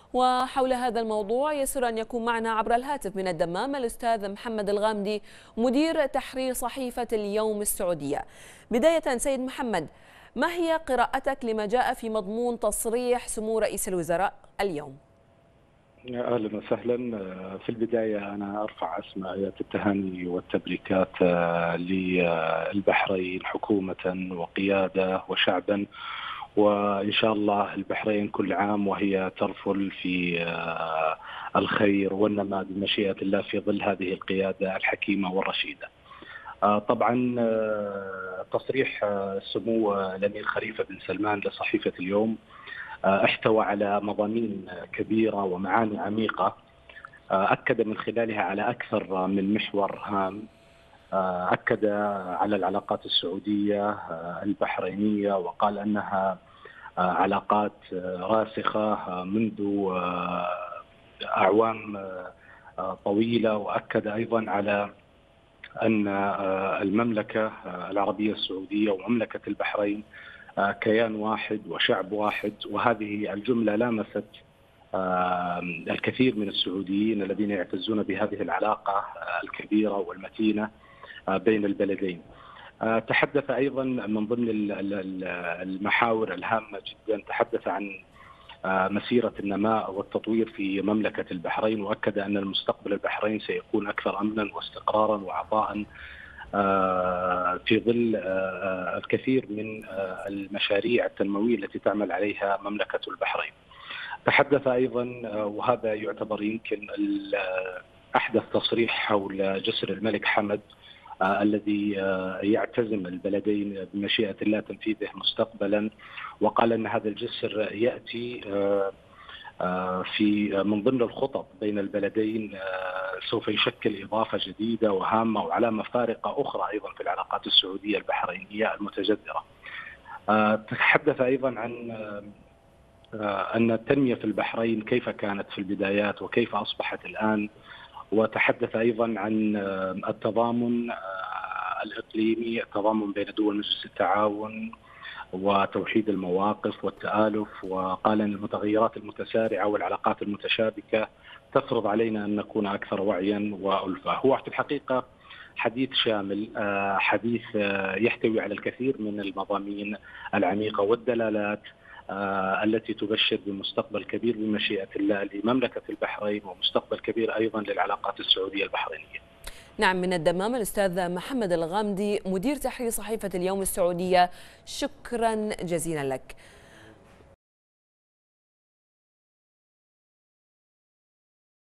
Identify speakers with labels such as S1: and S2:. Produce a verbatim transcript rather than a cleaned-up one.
S1: وحول هذا الموضوع يسر أن يكون معنا عبر الهاتف من الدمام الأستاذ محمد الغامدي مدير تحرير صحيفة اليوم السعودية. بداية سيد محمد، ما هي قراءتك لما جاء في مضمون تصريح سمو رئيس الوزراء اليوم؟
S2: اهلا وسهلا. في البدايه انا ارفع اسمى ايات التهاني والتبريكات للبحرين حكومه وقياده وشعبا، وان شاء الله البحرين كل عام وهي ترفل في الخير والنماء بمشيئه الله في ظل هذه القياده الحكيمه والرشيده. طبعا تصريح سمو الامير خليفه بن سلمان لصحيفه اليوم احتوى على مضامين كبيرة ومعاني عميقة، أكد من خلالها على أكثر من محور هام. أكد على العلاقات السعودية البحرينية وقال أنها علاقات راسخة منذ أعوام طويلة، وأكد أيضا على أن المملكة العربية السعودية ومملكة البحرين كيان واحد وشعب واحد، وهذه الجملة لامست الكثير من السعوديين الذين يعتزون بهذه العلاقة الكبيرة والمتينة بين البلدين. تحدث أيضا من ضمن المحاور الهامة جدا، تحدث عن مسيرة النماء والتطوير في مملكة البحرين، وأكد أن المستقبل البحرين سيكون أكثر أمنا واستقرارا وعطاء في ظل الكثير من المشاريع التنموية التي تعمل عليها مملكة البحرين. تحدث أيضا، وهذا يعتبر يمكن أحدث تصريح حول جسر الملك حمد الذي يعتزم البلدين بمشيئة الله تنفيذه مستقبلا، وقال أن هذا الجسر يأتي في من ضمن الخطط بين البلدين، سوف يشكل إضافة جديدة وهامة وعلامة فارقة أخرى أيضا في العلاقات السعودية البحرينية المتجذرة. تحدث أيضا عن أن التنمية في البحرين كيف كانت في البدايات وكيف أصبحت الآن، وتحدث أيضا عن التضامن الإقليمي، التضامن بين دول مجلس التعاون وتوحيد المواقف والتآلف، وقال أن المتغيرات المتسارعة والعلاقات المتشابكة تفرض علينا أن نكون أكثر وعيا وألفة. هو في الحقيقة حديث شامل، حديث يحتوي على الكثير من المضامين العميقة والدلالات التي تبشر بمستقبل كبير بمشيئة الله لمملكة البحرين، ومستقبل كبير أيضا للعلاقات السعودية البحرينية.
S1: نعم، من الدمام الأستاذ محمد الغامدي مدير تحرير صحيفة اليوم السعودية، شكرا جزيلا لك.